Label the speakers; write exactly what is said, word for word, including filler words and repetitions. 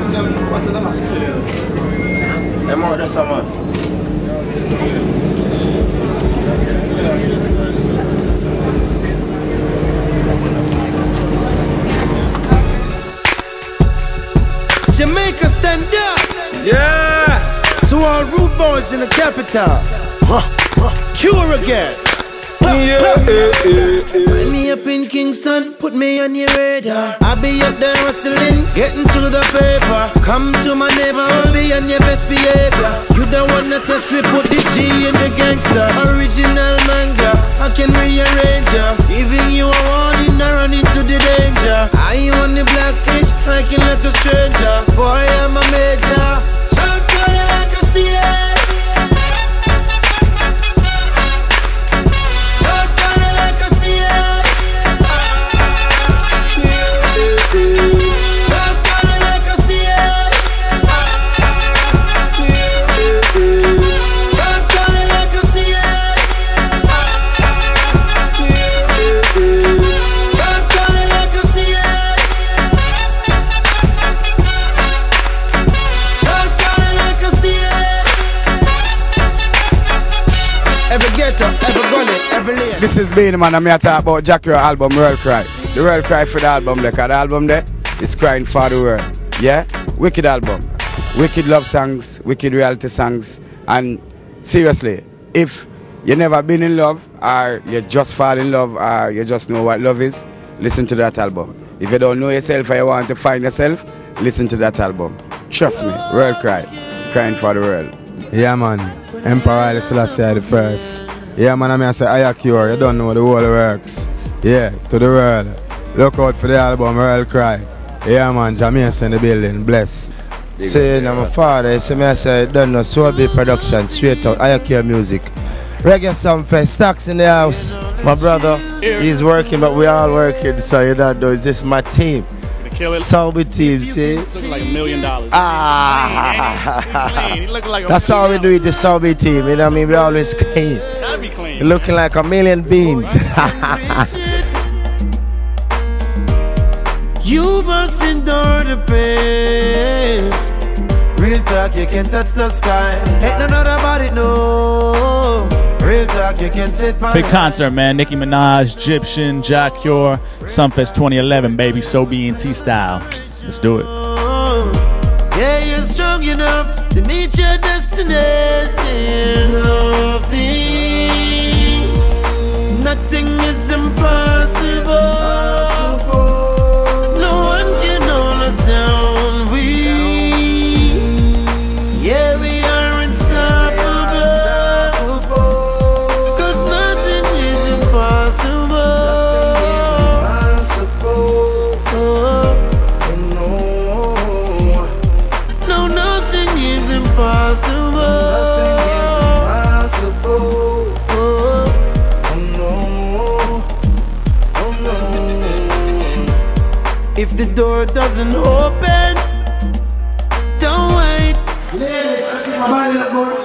Speaker 1: What's the name? I'm out there, someone.
Speaker 2: Jamaica, stand up!
Speaker 3: Yeah!
Speaker 2: To all rude boys in the capital. Huh, huh. Cure again. Huh,
Speaker 3: yeah,
Speaker 2: huh.
Speaker 3: eh, eh, eh.
Speaker 2: Find me up in Kingston, put me on your radar. I'll be up there hustling, getting to the paper. Come to my neighborhood, be on your best behavior. You don't wanna test me, put the G in the gangster. Original manga, I can rearrange ya. Giving you a warning, I run into the danger. I you on the black pitch, hiking like a stranger. Boy, I'm a major. Shout calling like a C A.
Speaker 4: This is Beenie Man, and I'm talk about Jah Cure album World Cry. The World Cry for the album there, because the album there is crying for the world. Yeah? Wicked album. Wicked love songs, wicked reality songs. And seriously, if you never been in love, or you just fall in love, or you just know what love is, listen to that album. If you don't know yourself or you want to find yourself, listen to that album. Trust me, World Cry. Crying for the world.
Speaker 5: Yeah man, Emperor Haile Selassie the first. Yeah man, I mean I say Jah Cure, you don't know the whole works. Yeah, to the world. Look out for the album World Cry. Yeah man, Jamaica in the building, bless.
Speaker 1: Say, I'm my father, so me I say, don't know, so big production, straight out, Jah Cure music. Reggae SumFest, Stacks in the house. My brother, he's working, but we all working, so you don't know, it's just my team. Sobe team, see?
Speaker 6: Looking like a million dollars.
Speaker 1: Ah!
Speaker 6: He looking like a
Speaker 1: That's how we do it, the Sobe team, you know what I mean? We always clean.
Speaker 6: Gotta be clean.
Speaker 1: You're looking like a million beans.
Speaker 2: You must endure the pain. Real talk, you can touch the sky. Ain't none other about it, no. Real talk, you can sit by.
Speaker 6: Big concert, man. Nicki Minaj, Egyptian, Jah Cure, SumFest twenty eleven, baby. So B N T style. Let's do it.
Speaker 2: Yeah, you're strong enough to meet your destination. Nothing, nothing is impossible. No one can hold us down. We, yeah, we are unstoppable. Cause nothing is impossible. Oh, no, nothing is impossible. If the door doesn't open, don't wait. Ladies, I think my body look good.